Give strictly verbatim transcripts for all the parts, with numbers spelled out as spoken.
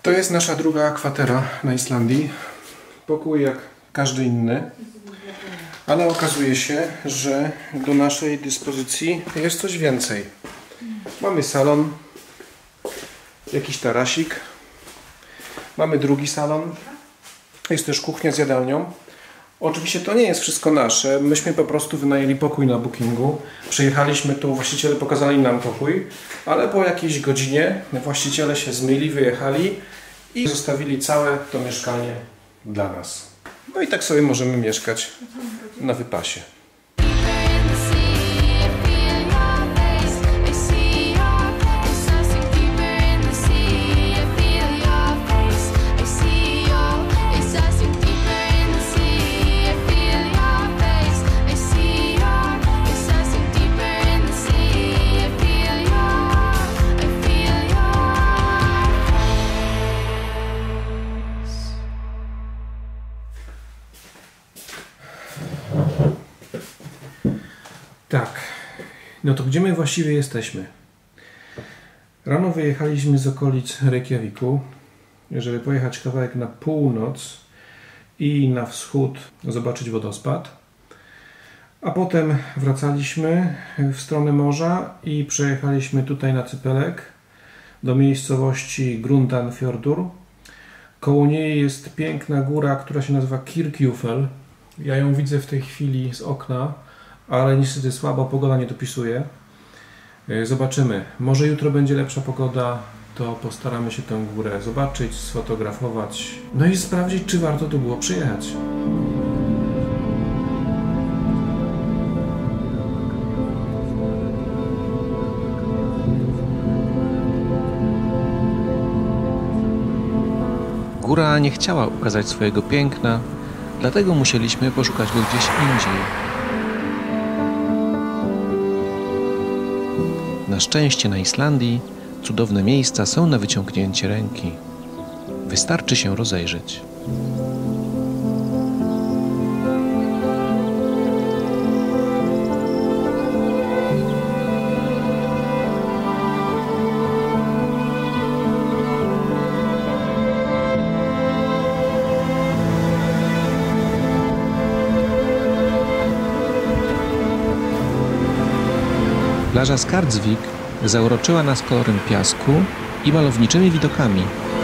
To jest nasza druga kwatera na Islandii. Pokój jak każdy inny. Ale okazuje się, że do naszej dyspozycji jest coś więcej. Mamy salon, jakiś tarasik. Mamy drugi salon. Jest też kuchnia z jadalnią. Oczywiście to nie jest wszystko nasze. Myśmy po prostu wynajęli pokój na bookingu. Przyjechaliśmy tu, właściciele pokazali nam pokój, ale po jakiejś godzinie właściciele się zmyli, wyjechali i zostawili całe to mieszkanie dla nas. No i tak sobie możemy mieszkać na wypasie. Tak, no to gdzie my właściwie jesteśmy? Rano wyjechaliśmy z okolic Reykjaviku, żeby pojechać kawałek na północ i na wschód zobaczyć wodospad. A potem wracaliśmy w stronę morza i przejechaliśmy tutaj na Cypelek do miejscowości Grundarfjörður. Koło niej jest piękna góra, która się nazywa Kirkjufell. Ja ją widzę w tej chwili z okna, ale niestety słabo pogoda nie dopisuje. Zobaczymy. Może jutro będzie lepsza pogoda, to postaramy się tę górę zobaczyć, sfotografować, no i sprawdzić, czy warto tu było przyjechać. Góra nie chciała ukazać swojego piękna, dlatego musieliśmy poszukać go gdzieś indziej. Na szczęście na Islandii cudowne miejsca są na wyciągnięcie ręki. Wystarczy się rozejrzeć. Plaża Skardsvik zauroczyła nas kolorem piasku i malowniczymi widokami.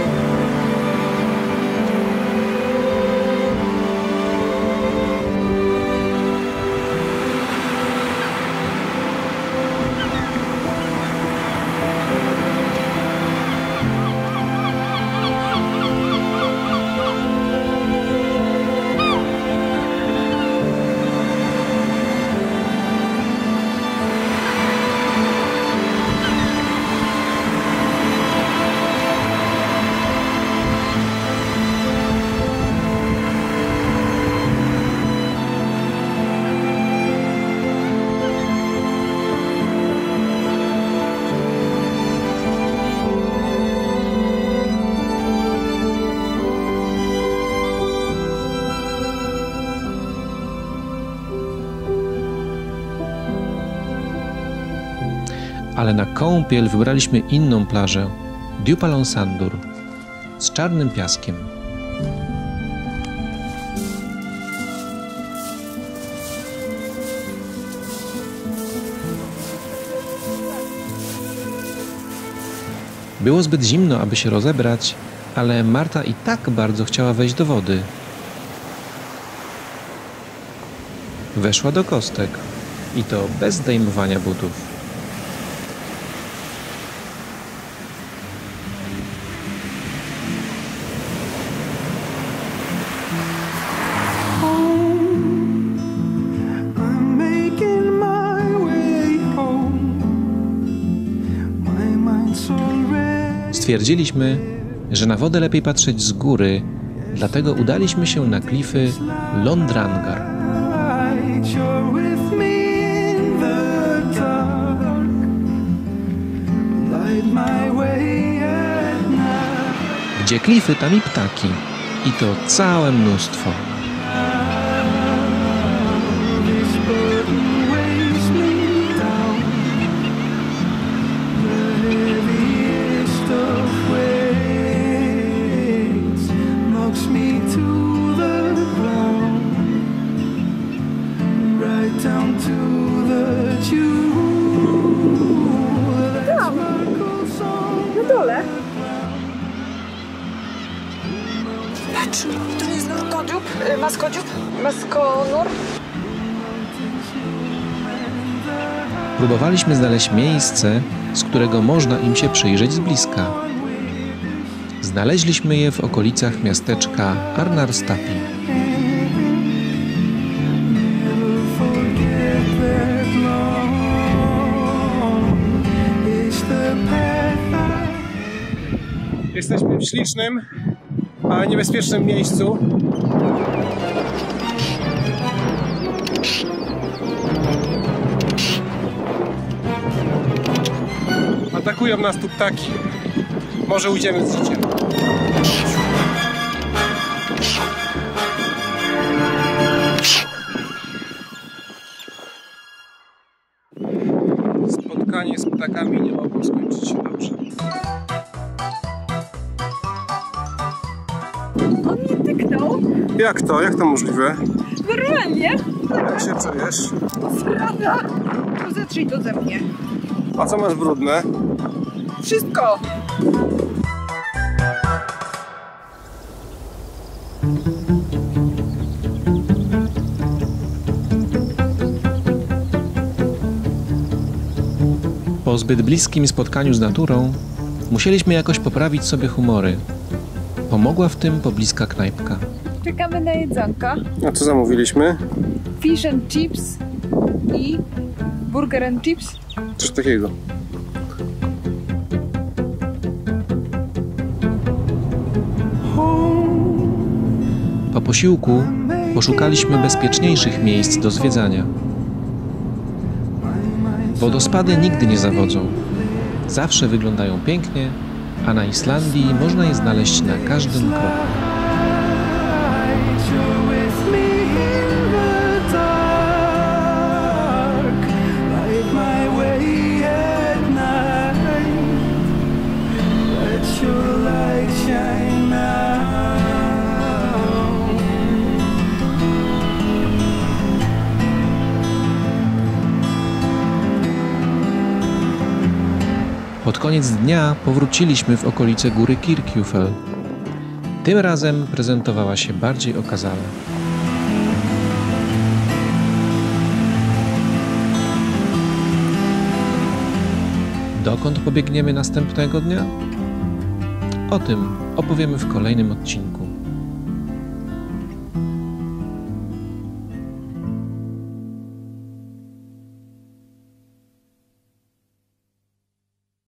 Ale na kąpiel wybraliśmy inną plażę, Djúpalónsandur, z czarnym piaskiem. Było zbyt zimno, aby się rozebrać, ale Marta i tak bardzo chciała wejść do wody. Weszła do kostek i to bez zdejmowania butów. Stwierdziliśmy, że na wodę lepiej patrzeć z góry, dlatego udaliśmy się na klify Lóndrangar. Gdzie klify, tam i ptaki. I to całe mnóstwo. Baskodziób? Baskonur? Próbowaliśmy znaleźć miejsce, z którego można im się przyjrzeć z bliska. Znaleźliśmy je w okolicach miasteczka Arnarstapi. Jesteśmy w ślicznym, ale niebezpiecznym miejscu. Atakują nas tu ptaki. Może ujdziemy z życiem. Spotkanie z ptakami nie mogło skończyć się dobrze. On mnie tyknął. Jak to? Jak to możliwe? Normalnie. Jak się czujesz? Rada. To zetrzyj to ze mnie. A co masz brudne? Wszystko. Po zbyt bliskim spotkaniu z naturą musieliśmy jakoś poprawić sobie humory. Pomogła w tym pobliska knajpka. Czekamy na jedzonko. A co zamówiliśmy? Fish and chips i burger and chips. Coś takiego. Po posiłku poszukaliśmy bezpieczniejszych miejsc do zwiedzania. Wodospady nigdy nie zawodzą. Zawsze wyglądają pięknie, a na Islandii można je znaleźć na każdym kroku. Pod koniec dnia powróciliśmy w okolice góry Kirkjufell. Tym razem prezentowała się bardziej okazale. Dokąd pobiegniemy następnego dnia? O tym opowiemy w kolejnym odcinku.